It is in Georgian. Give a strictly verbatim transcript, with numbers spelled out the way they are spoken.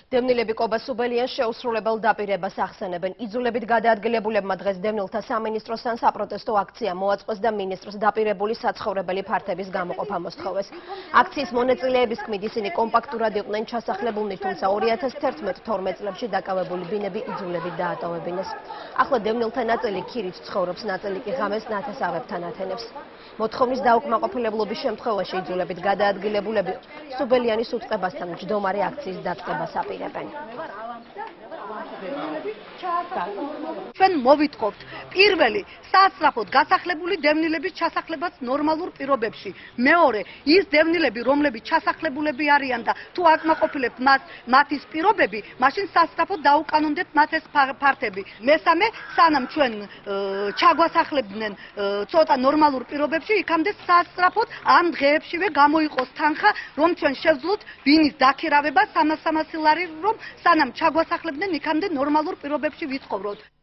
დევნილები კობა სუბელიანს შეუსრულებელ დაპირებას ახსენებენ. იძულებით გადაადგილებულებმა დღეს დევნილთა სამინისტროსთან საპროტესტო აქცია მოაწყვეს და მინისტრს დაპირებული საცხოვრებელი ფართების გამოყოფა მოსთხოვეს. აქციის მონაწილეების თქმით, ისინი კომპაქტურად იყვნენ ჩასახლებულნი, თუმცა ორი ათას თერთმეტ თორმეტ წლებში დაკავებული ბინები იძულებით დაატოვებინეს. ახლა დევნილთა ნაწილი ქირით ცხოვრობს, ნაწილი კი ღამეს ნათესავებთან ათენებს. მოთხოვნის დაუკმაყოფილებლობის შემთხვევაში იძულებით გადაადგილებულები სუბელიანის უწყებასთან მჯდომარე აქციის დაწყებას აპირებენ. ჩვენ მოვითხოვთ პირველი სასწრაფოდ გასახლებული დევნილების ჩასახლებაც ნორმალურ პირობებში. მეორე, ის დევნილები, რომლებიც ჩასახლებულები არიან და თუ აკმაყოფილებთ მას მათის პირობები, მაშინ სასწრაფოდ დაუკანონდებთ მათ ეს ფართები. მესამე, სანამ ჩვენ ჩაგვასახლებდნენ ცოტა ნორმალურ პირობებში, იქამდე სასწრაფოდ ამ დღეებშივე გამოიყოს თანხა, რომ ჩვენ შევძლოთ ბინის დაქირავება სამას სამასი ლარი, რომ სანამ ჩაგვასახლებდნენ, იქამდე ნორმალურ პირობებში ვიცხოვროთ.